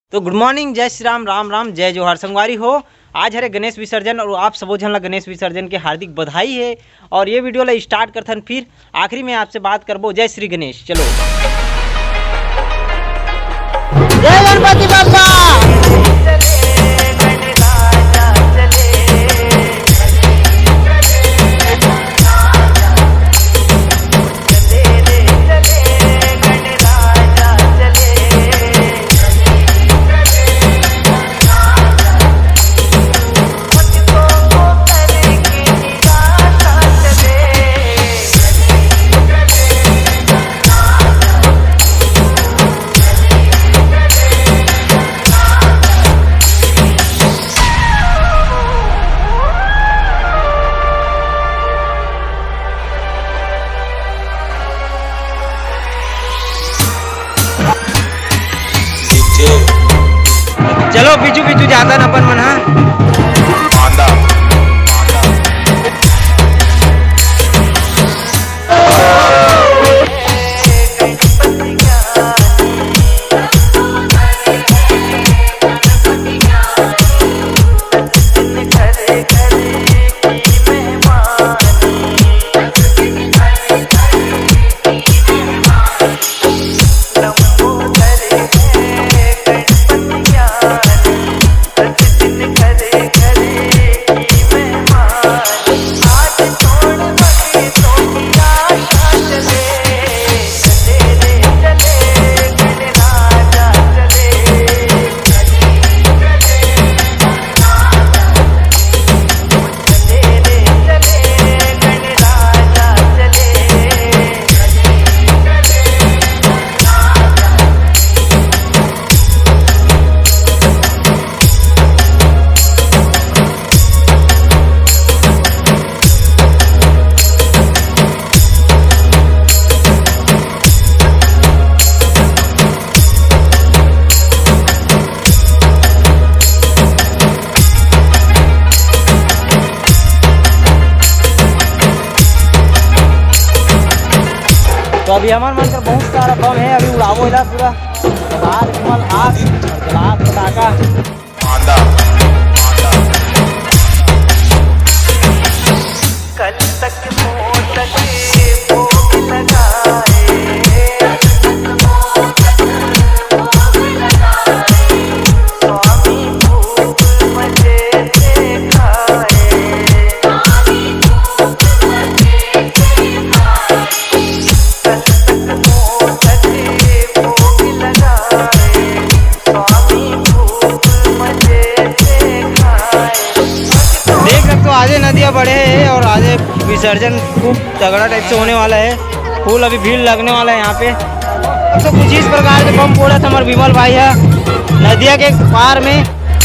तो good morning, जय श्री राम, राम राम, जय जोहार। संगवारी हो, आज हरे गणेश विसर्जन और आप सबो झन ला गणेश विसर्जन के हार्दिक बधाई है। और ये वीडियो ला स्टार्ट करथन, फिर आखिरी में आपसे बात करबो। जय श्री गणेश। चलो, जय गणपति बाप्पा। चलो बिजू बिजू जाता न अपन मन। हाँ, तो अभी हमारे मन कर बहुत सारा बम है, अभी उड़ावो इला पूरा बाहर कमल आग जला पटाखा। कल तक आजे नदियाँ बढ़े हैं और आजे विसर्जन खूब तगड़ा टाइप से होने वाला है। फुल अभी भीड़ लगने वाला है यहाँ पे। तो कुछ इस प्रकार के बम फोड़ा था हमारे विमल भाई है नदिया के पार में।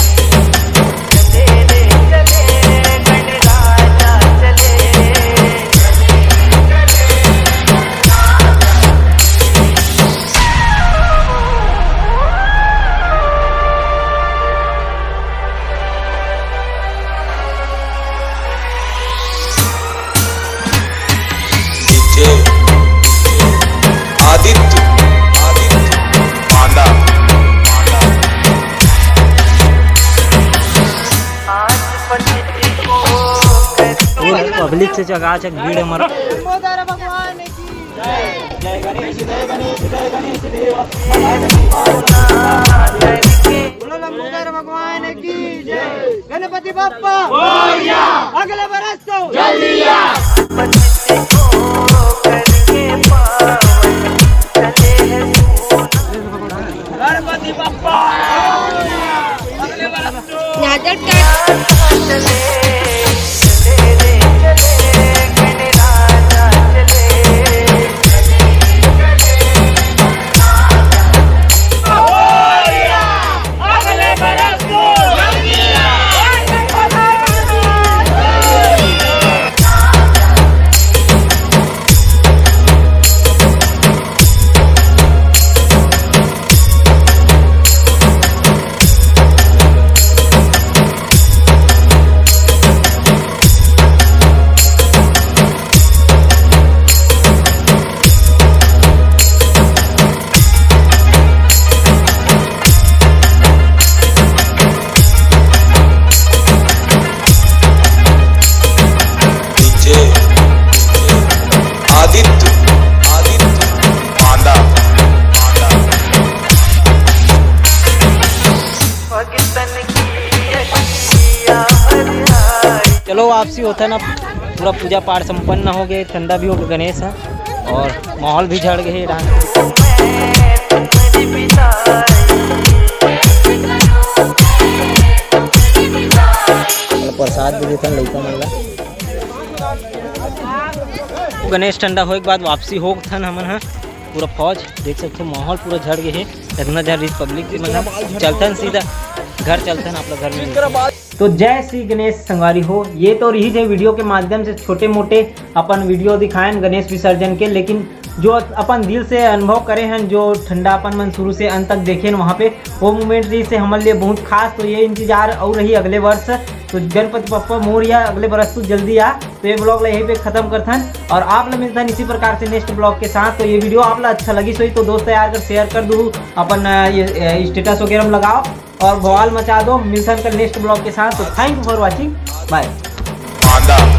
पब्लिक से चकाचक भीड़ हमारा। भगवान की जय, जय गणेश, जय गणेश, जय गणेश देव। बोलो लंबोदर भगवान की जय। गणपति बाप्पा अगले बरस तो जल्दी आ। गणपति बाप्पा अगले बरस तो चलो वापसी होता ना, पूरा पूजा पाठ संपन्न हो गए, ठंडा भी हो गया गणेश है और माहौल भी झड़ गए डांस। प्रसाद भी देता लड़का मेला। गणेश ठंडा होने के बाद वापसी हो थन हमन हा, पूरा फौज देख सकते हो, माहौल पूरा झड़ गए है। इतना जल्दी पब्लिक मतलब चलतन सीधा घर चलतन आप लोग घर में। तो जय श्री गणेश संगवारी हो, ये तो रही थे वीडियो के माध्यम से छोटे मोटे अपन वीडियो दिखाएं गणेश विसर्जन के, लेकिन जो अपन दिल से अनुभव करे हैं, जो ठंडा अपन मन शुरू से अंत तक देखे वहाँ पे, वो मोमेंट रही से हमारे लिए बहुत खास। तो ये इंतजार और रही अगले वर्ष, तो गणपति पप्पा मोरिया अगले वर्ष तो जल्दी आ। तो ये ब्लॉग यहीं पे खत्म करथन और आप लोग मिलता है इसी प्रकार से नेक्स्ट ब्लॉग के साथ। तो ये वीडियो आप लोग अच्छा लगी सो तो दोस्तों यार कर शेयर कर दो, अपन ये स्टेटस वगैरह में लगाओ और बवाल मचा दो। मिलता है नेक्स्ट ब्लॉग के साथ। तो thank you for watching, bye.